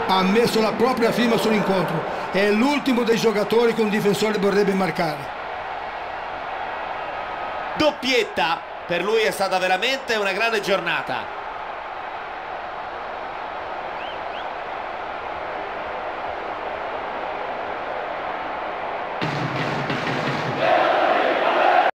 Ha messo la propria firma sull'incontro. È l'ultimo dei giocatori che un difensore vorrebbe marcare. Doppietta, per lui è stata veramente una grande giornata.